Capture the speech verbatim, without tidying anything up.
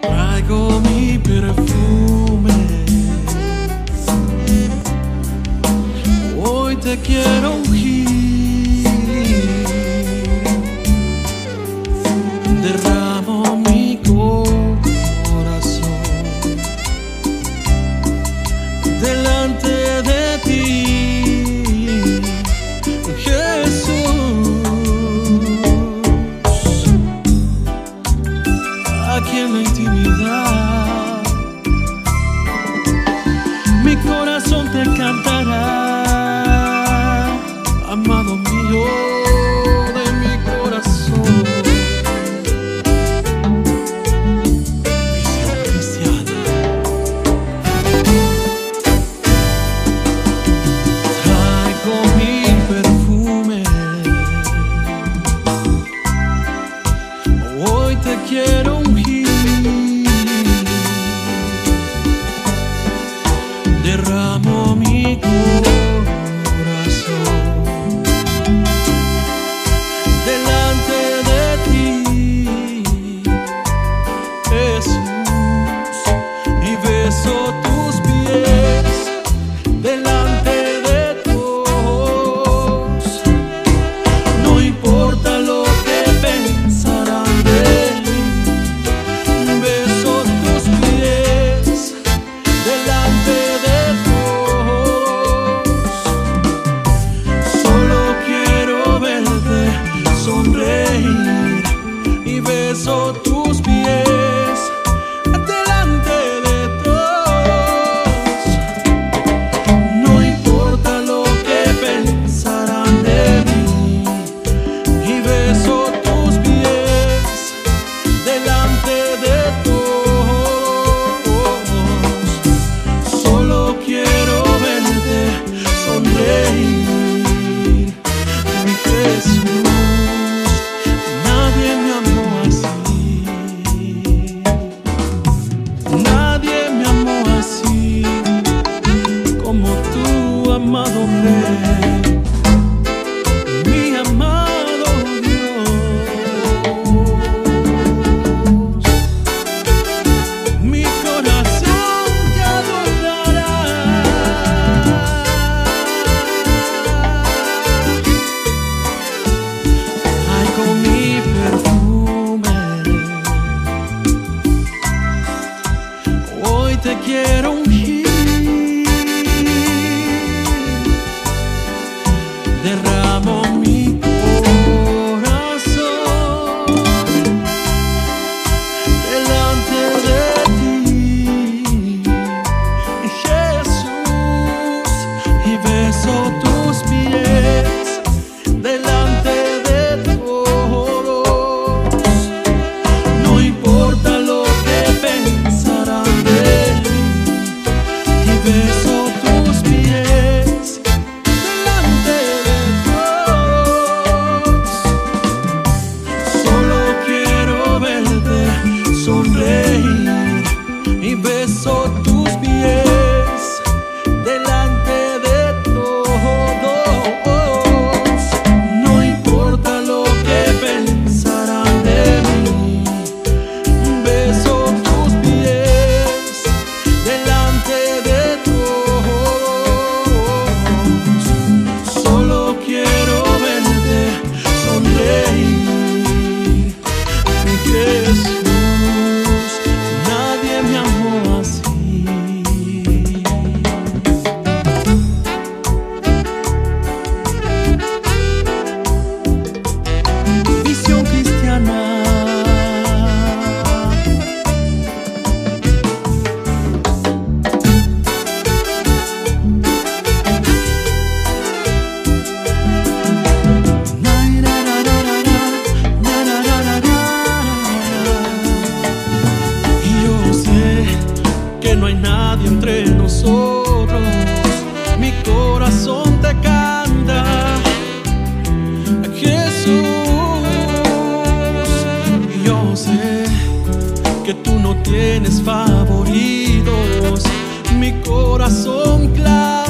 Traigo mi perfume, hoy te quiero ungir. Derramo mi corazón delante de ti, Jesús. Aquí en la intimidad mi corazón te cantará, amado mío de mi corazón. Visión Cristiana. Traigo mi perfume, hoy te quiero ungir. Derramo mi corazón delante de ti, Jesús, y beso tus pies delante de todos. No importa lo que pensarán de mí, beso tus pies delante de todos. Solo quiero verte sonreír y beso tus pies delante de todos. No importa lo que pensarán de mí, y beso tus pies delante de todos. Solo quiero verte sonreír, mi Jesús. Nadie me amó así, nadie me amó así como tú, amado Rey, mi amado Dios. Mi corazón te adorará. Traigo mi perfume, hoy te quiero ungir. Derramo mi corazón delante de ti, Jesús, y beso tus pies delante de todos. No importa lo que pensarán de mí, y beso tus pies delante de todos. Solo quiero verte sonreír y beso tus pies delante de todos. No importa lo que pensarán de mí, beso tus pies delante de todos. Solo quiero verte sonreír, mi Jesús. Nadie me amó así. Visión Cristiana. Y yo sé que no hay nadie entre nosotros, mi corazón te canta, Jesús. Y yo sé que tú no tienes favoritos, mi corazón clama.